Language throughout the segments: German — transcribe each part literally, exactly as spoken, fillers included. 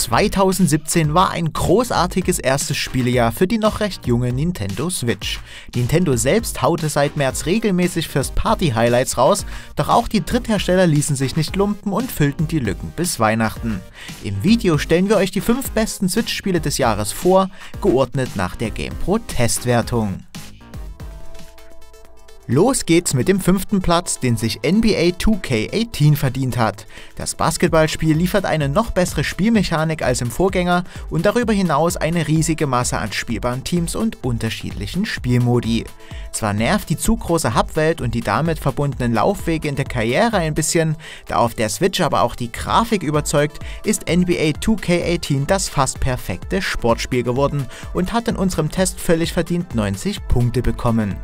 zweitausendsiebzehn war ein großartiges erstes Spielejahr für die noch recht junge Nintendo Switch. Nintendo selbst haute seit März regelmäßig First-Party-Highlights raus, doch auch die Dritthersteller ließen sich nicht lumpen und füllten die Lücken bis Weihnachten. Im Video stellen wir euch die fünf besten Switch-Spiele des Jahres vor, geordnet nach der GamePro-Testwertung. Los geht's mit dem fünften Platz, den sich N B A zwei K achtzehn verdient hat. Das Basketballspiel liefert eine noch bessere Spielmechanik als im Vorgänger und darüber hinaus eine riesige Masse an spielbaren Teams und unterschiedlichen Spielmodi. Zwar nervt die zu große Hubwelt und die damit verbundenen Laufwege in der Karriere ein bisschen, da auf der Switch aber auch die Grafik überzeugt, ist N B A zwei K achtzehn das fast perfekte Sportspiel geworden und hat in unserem Test völlig verdient neunzig Punkte bekommen.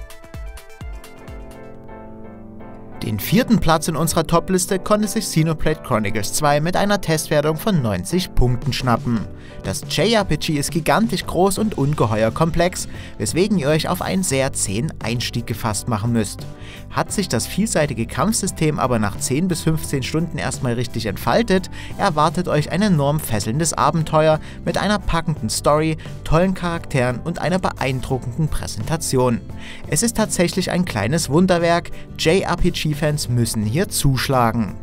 Den vierten Platz in unserer Top-Liste konnte sich Xenoblade Chronicles zwei mit einer Testwertung von neunzig Punkten schnappen. Das J R P G ist gigantisch groß und ungeheuer komplex, weswegen ihr euch auf einen sehr zähen Einstieg gefasst machen müsst. Hat sich das vielseitige Kampfsystem aber nach zehn bis fünfzehn Stunden erstmal richtig entfaltet, erwartet euch ein enorm fesselndes Abenteuer mit einer packenden Story, tollen Charakteren und einer beeindruckenden Präsentation. Es ist tatsächlich ein kleines Wunderwerk, J R P G-Fans müssen hier zuschlagen.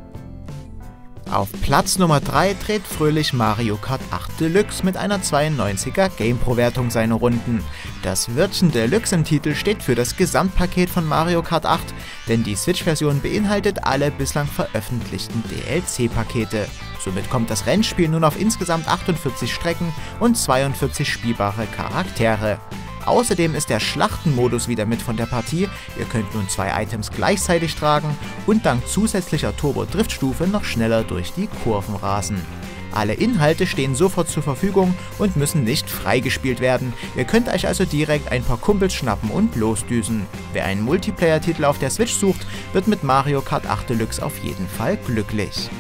Auf Platz Nummer drei dreht fröhlich Mario Kart acht Deluxe mit einer zweiundneunziger GamePro-Wertung seine Runden. Das Wörtchen Deluxe im Titel steht für das Gesamtpaket von Mario Kart acht, denn die Switch-Version beinhaltet alle bislang veröffentlichten D L C-Pakete. Somit kommt das Rennspiel nun auf insgesamt achtundvierzig Strecken und zweiundvierzig spielbare Charaktere. Außerdem ist der Schlachtenmodus wieder mit von der Partie, ihr könnt nun zwei Items gleichzeitig tragen und dank zusätzlicher Turbo-Driftstufe noch schneller durch die Kurven rasen. Alle Inhalte stehen sofort zur Verfügung und müssen nicht freigespielt werden, ihr könnt euch also direkt ein paar Kumpels schnappen und losdüsen. Wer einen Multiplayer-Titel auf der Switch sucht, wird mit Mario Kart acht Deluxe auf jeden Fall glücklich.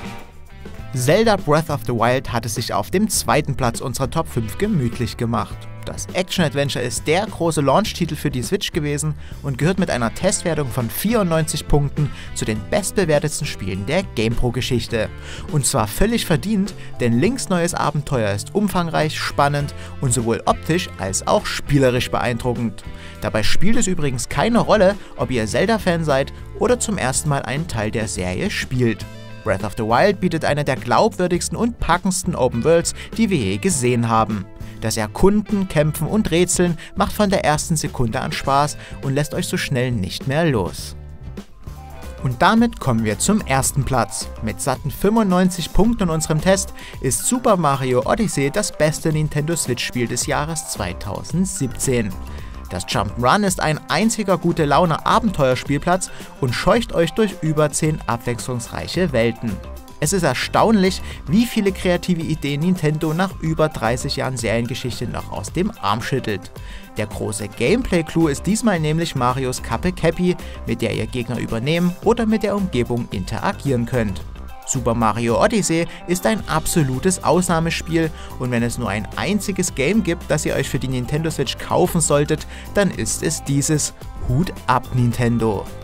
Zelda Breath of the Wild hat es sich auf dem zweiten Platz unserer Top fünf gemütlich gemacht. Das Action-Adventure ist der große Launch-Titel für die Switch gewesen und gehört mit einer Testwertung von vierundneunzig Punkten zu den bestbewertetsten Spielen der GamePro-Geschichte. Und zwar völlig verdient, denn Links neues Abenteuer ist umfangreich, spannend und sowohl optisch als auch spielerisch beeindruckend. Dabei spielt es übrigens keine Rolle, ob ihr Zelda-Fan seid oder zum ersten Mal einen Teil der Serie spielt. Breath of the Wild bietet eine der glaubwürdigsten und packendsten Open Worlds, die wir je gesehen haben. Das Erkunden, Kämpfen und Rätseln macht von der ersten Sekunde an Spaß und lässt euch so schnell nicht mehr los. Und damit kommen wir zum ersten Platz. Mit satten fünfundneunzig Punkten in unserem Test ist Super Mario Odyssey das beste Nintendo Switch-Spiel des Jahres zweitausendsiebzehn. Das Jump'n'Run ist ein einziger Gute-Laune-Abenteuerspielplatz und scheucht euch durch über zehn abwechslungsreiche Welten. Es ist erstaunlich, wie viele kreative Ideen Nintendo nach über dreißig Jahren Seriengeschichte noch aus dem Arm schüttelt. Der große Gameplay-Clou ist diesmal nämlich Marios Kappe Cappy, mit der ihr Gegner übernehmen oder mit der Umgebung interagieren könnt. Super Mario Odyssey ist ein absolutes Ausnahmespiel und wenn es nur ein einziges Game gibt, das ihr euch für die Nintendo Switch kaufen solltet, dann ist es dieses. Hut ab, Nintendo!